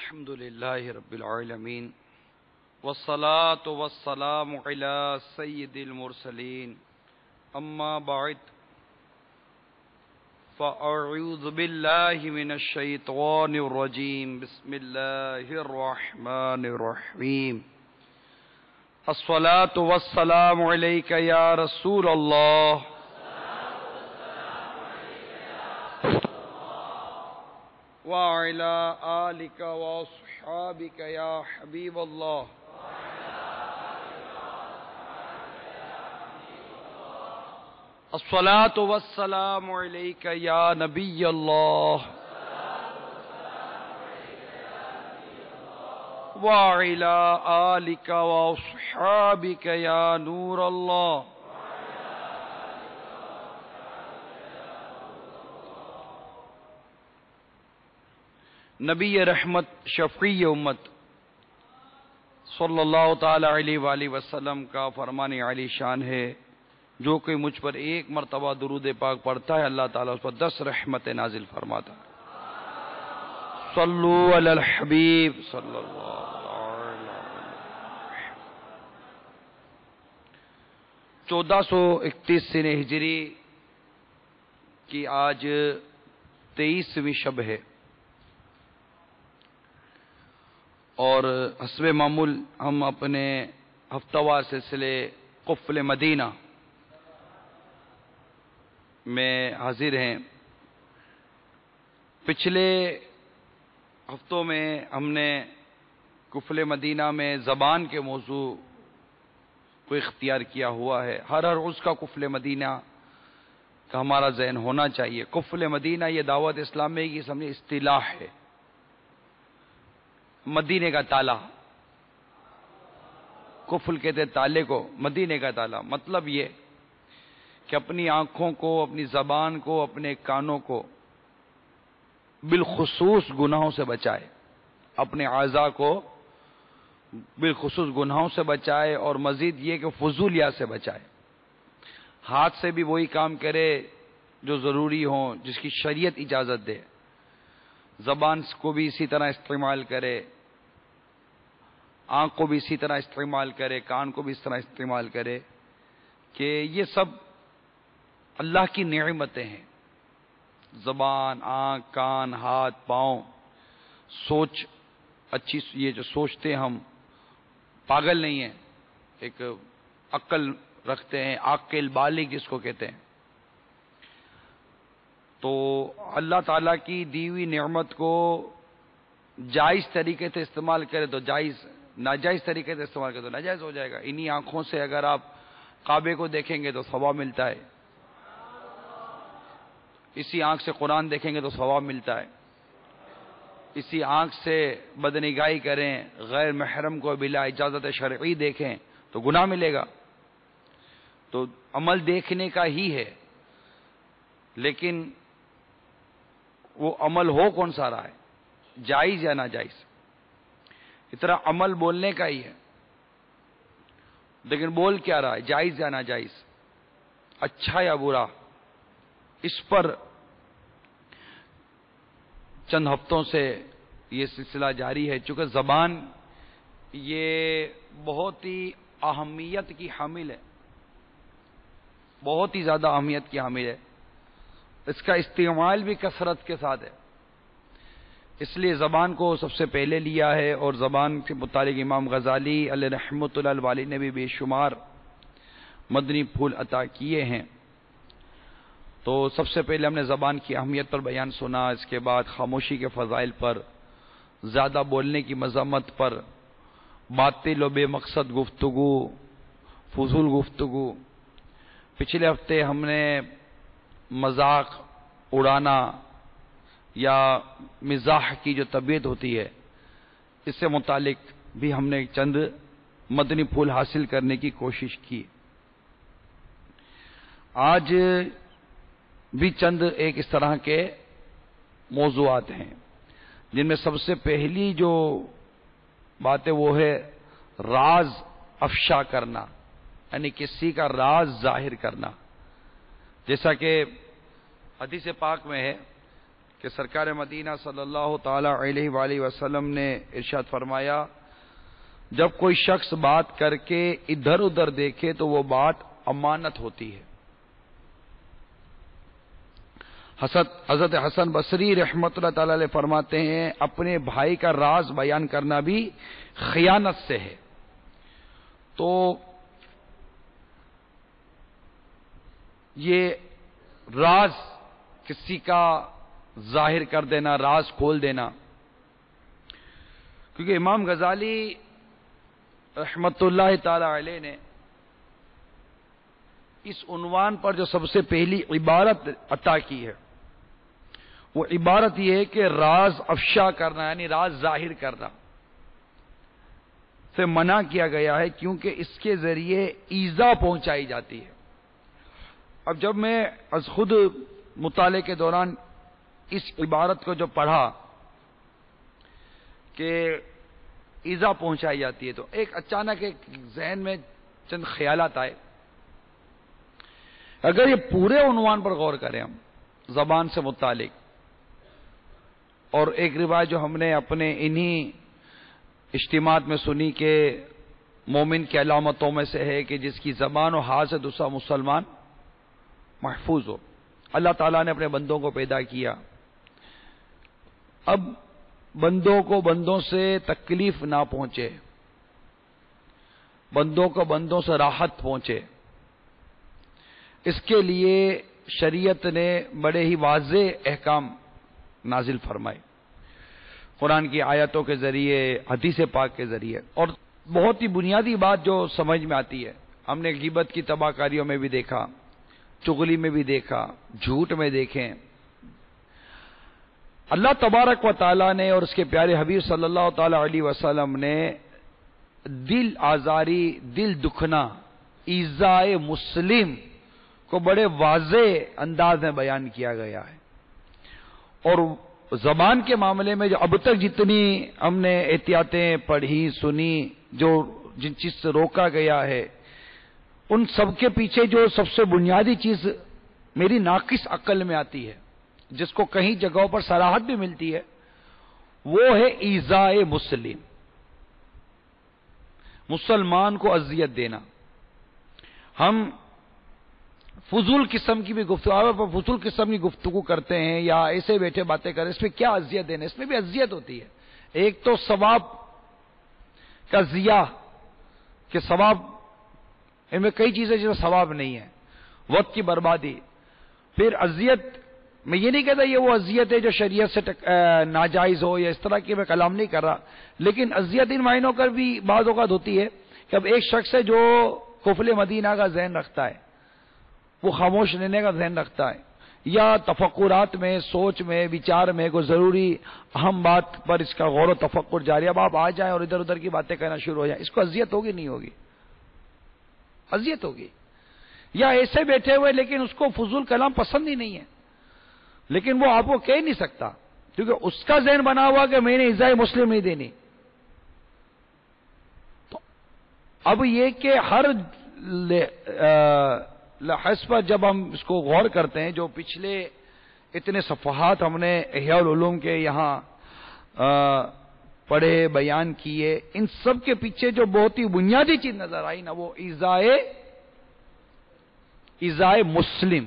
الحمد لله رب العالمين والصلاة والسلام على سيد المرسلين أما بعد فأعوذ بالله من الشيطان الرجيم بسم الله الرحمن الرحيم الصلاة والسلام عليك يا رسول الله وعلى آلك وأصحابك يا حبيب الله الصلاة والسلام عليك يا نبي الله وعلى آلك وأصحابك يا نور الله نبی رحمت شفیع امت صلی اللہ تعالی علیہ وآلہ وسلم کا فرمان علی شان ہے، جو کوئی مجھ پر ایک مرتبہ درود پاک پڑھتا ہے اللہ تعالیٰ اس پر 10 رحمت نازل فرماتا ہے۔ صلو علی الحبیب صلی اللہ علیہ وسلم۔ 1431 سنہ ہجری کی آج 23ویں شب ہے، اور حسب معمول ہم اپنے ہفتہ وار سلسلے قفل مدینہ میں حاضر ہیں۔ پچھلے ہفتوں میں ہم نے قفل مدینہ میں زبان کے موضوع کو اختیار کیا ہوا ہے۔ ہر اس کا قفل مدینہ کا ہمارا ذہن ہونا چاہیے۔ قفل مدینہ یہ دعوت اسلامی کی سمجھے اصطلاح ہے، مدینے کا تالا۔ قفل کہتے تالے کو، مدینے کا تالا مطلب یہ کہ اپنی آنکھوں کو، اپنی زبان کو، اپنے کانوں کو بالخصوص گناہوں سے بچائے، اپنے اعضاء کو بالخصوص گناہوں سے بچائے، اور مزید یہ کہ فضولیات سے بچائے۔ ہاتھ سے بھی وہی کام کرے جو ضروری ہوں، جس کی شریعت اجازت دے۔ زبان کو بھی اسی طرح استعمال کرے، آنکھ کو بھی اسی طرح استعمال کرے، کان کو بھی اس طرح استعمال کرے، کہ یہ سب اللہ کی نعمتیں ہیں۔ زبان، آنکھ، کان، ہاتھ، پاؤں، سوچ اچھی، یہ جو سوچتے ہیں ہم پاگل نہیں ہیں، ایک عقل رکھتے ہیں، عاقل بالغ جس کو کہتے ہیں۔ تو اللہ تعالیٰ کی دی ہوئی نعمت کو جائز طریقے سے استعمال کرے تو جائز، ناجائز طریقے سے استعمال کرے تو ناجائز ہو جائے گا۔ انہی آنکھوں سے اگر آپ کعبے کو دیکھیں گے تو ثواب ملتا ہے، اسی آنکھ سے قرآن دیکھیں گے تو ثواب ملتا ہے، اسی آنکھ سے بدنگاہی کریں، غیر محرم کو بلا اجازت شرعی دیکھیں تو گناہ ملے گا۔ تو عمل دیکھنے کا ہی ہے، لیکن وہ عمل ہو کون سا رہا ہے، جائز یا ناجائز۔ اس طرح عمل بولنے کا ہی ہے، لیکن بول کیا رہا ہے، جائز یا ناجائز، اچھا یا برا۔ اس پر چند ہفتوں سے یہ سلسلہ جاری ہے۔ چونکہ زبان یہ بہت ہی اہمیت کی حامل ہے، بہت ہی زیادہ اہمیت کی حامل ہے، اس کا استعمال بھی کثرت کے ساتھ ہے، اس لیے زبان کو سب سے پہلے لیا ہے۔ اور زبان کے متعلق امام غزالی علیہ رحمۃ اللہ علیہ نے بھی بے شمار مدنی پھول عطا کیے ہیں۔ تو سب سے پہلے ہم نے زبان کی اہمیت پر بیان سنا، اس کے بعد خاموشی کے فضائل پر، زیادہ بولنے کی مذمت پر، باطل و بے مقصد گفتگو، فضول گفتگو۔ پچھلے ہفتے ہم نے مذاق اڑانا یا مزاح کی جو طبیعت ہوتی ہے، اس سے متعلق بھی ہم نے چند مدنی پھول حاصل کرنے کی کوشش کی۔ آج بھی چند ایک اس طرح کے موضوعات ہیں، جن میں سب سے پہلی جو بات ہے وہ ہے راز افشا کرنا، یعنی کسی کا راز ظاہر کرنا۔ جیسا کہ حدیث پاک میں ہے کہ سرکار مدینہ صلی اللہ تعالی علیہ وآلہ وسلم نے ارشاد فرمایا جب کوئی شخص بات کر کے ادھر ادھر دیکھے تو وہ بات امانت ہوتی ہے۔ حضرت حسن بصری رحمۃ اللہ تعالی علیہ فرماتے ہیں اپنے بھائی کا راز بیان کرنا بھی خیانت سے ہے۔ تو یہ راز کسی کا ظاہر کر دینا، راز کھول دینا، کیونکہ امام غزالی رحمت اللہ تعالی علیہ نے اس عنوان پر جو سب سے پہلی عبارت عطا کی ہے وہ عبارت یہ ہے کہ راز افشا کرنا، یعنی راز ظاہر کرنا سے منع کیا گیا ہے، کیونکہ اس کے ذریعے ایذا پہنچائی جاتی ہے۔ اب جب میں از خود مطالعے کے دوران اس عبارت کو جو پڑھا کہ ایذا پہنچائی جاتی ہے، تو اچانک ایک ذہن میں چند خیالات آئے۔ اگر یہ پورے عنوان پر غور کریں ہم زبان سے متعلق، اور ایک روایت جو ہم نے اپنے انہی اجتماعات میں سنی کہ مومن کی علامتوں میں سے ہے کہ جس کی زبان و ہاتھ سے دوسرا مسلمان محفوظ ہو۔ اللہ تعالیٰ نے اپنے بندوں کو پیدا کیا، اب بندوں کو بندوں سے تکلیف نہ پہنچے، بندوں کو بندوں سے راحت پہنچے، اس کے لیے شریعت نے بڑے ہی واضح احکام نازل فرمائے، قرآن کی آیتوں کے ذریعے، حدیث پاک کے ذریعے۔ اور بہت ہی بنیادی بات جو سمجھ میں آتی ہے، ہم نے غیبت کی تباہ کاریوں میں بھی دیکھا، چغلی میں بھی دیکھا، جھوٹ میں دیکھیں، اللہ تبارک و تعالیٰ نے اور اس کے پیارے حبیب صلی اللہ تعالی علیہ وسلم نے دل آزاری، دل دکھنا، ایذائے مسلم کو بڑے واضح انداز میں بیان کیا گیا ہے۔ اور زبان کے معاملے میں جو اب تک جتنی ہم نے احتیاطیں پڑھی سنی، جو جن چیز سے روکا گیا ہے، ان سب کے پیچھے جو سب سے بنیادی چیز میری ناقص عقل میں آتی ہے، جس کو کہیں جگہوں پر صراحت بھی ملتی ہے، وہ ہے ایذائے مسلم، مسلمان کو اذیت دینا۔ ہم فضول قسم کی بھی گفتگو، فضول قسم کی گفتگو کرتے ہیں یا ایسے بیٹھے باتیں کریں، اس میں کیا اذیت دینا؟ اس میں بھی اذیت ہوتی ہے۔ ایک تو ثواب کا ضیاع، کہ ثواب، ان میں کئی چیزیں جس میں ثواب نہیں ہے، وقت کی بربادی، پھر اذیت۔ میں یہ نہیں کہتا یہ وہ اذیت ہے جو شریعت سے ناجائز ہو یا اس طرح کی، میں کلام نہیں کر رہا، لیکن اذیت ان معنوں پر بھی بعض اوقات ہوتی ہے کہ اب ایک شخص ہے جو قفل مدینہ کا ذہن رکھتا ہے، وہ خاموش رہنے کا ذہن رکھتا ہے، یا تفکرات میں، سوچ میں، وچار میں کوئی ضروری اہم بات پر اس کا غور و تفکر جاری، اب آپ آ جائیں اور ادھر ادھر کی باتیں کہنا شروع ہو جائیں، اس کو اذیت ہوگی نہیں ہوگی؟ اذیت ہوگی۔ یا ایسے بیٹھے ہوئے لیکن اس کو فضول کلام پسند ہی نہیں ہے، لیکن وہ آپ کو کہہ نہیں سکتا کیونکہ اس کا ذہن بنا ہوا کہ میں نے ایذائے مسلم نہیں دینی۔ تو اب یہ کہ ہر لحظ پر جب ہم اس کو غور کرتے ہیں، جو پچھلے اتنے صفحات ہم نے احیاء العلوم کے یہاں پڑھے، بیان کیے، ان سب کے پیچھے جو بہت ہی بنیادی چیز نظر آئی نا، وہ ایذائے مسلم،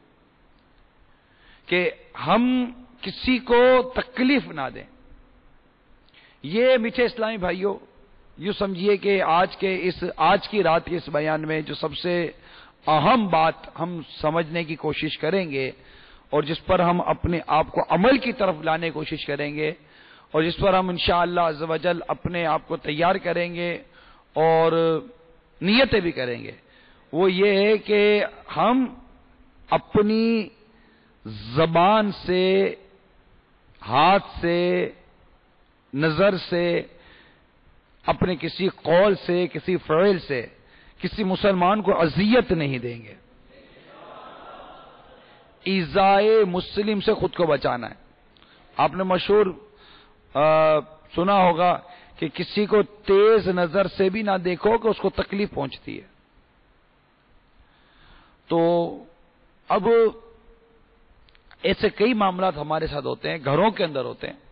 کہ ہم کسی کو تکلیف نہ دیں۔ یہ میٹھے اسلامی بھائیوں، یوں سمجھیے کہ آج کی رات کے اس بیان میں جو سب سے اہم بات ہم سمجھنے کی کوشش کریں گے، اور جس پر ہم اپنے آپ کو عمل کی طرف لانے کی کوشش کریں گے، اور جس پر ہم انشاءاللہ عز و جل اپنے آپ کو تیار کریں گے اور نیتیں بھی کریں گے، وہ یہ ہے کہ ہم اپنی زبان سے، ہاتھ سے، نظر سے، اپنے کسی قول سے، کسی فعل سے کسی مسلمان کو اذیت نہیں دیں گے۔ ایذائے مسلم سے خود کو بچانا ہے۔ آپ نے مشہور سنا ہوگا کہ کسی کو تیز نظر سے بھی نہ دیکھو کہ اس کو تکلیف پہنچتی ہے۔ تو اب ایسے کئی معاملات ہمارے ساتھ ہوتے ہیں، گھروں کے اندر ہوتے ہیں،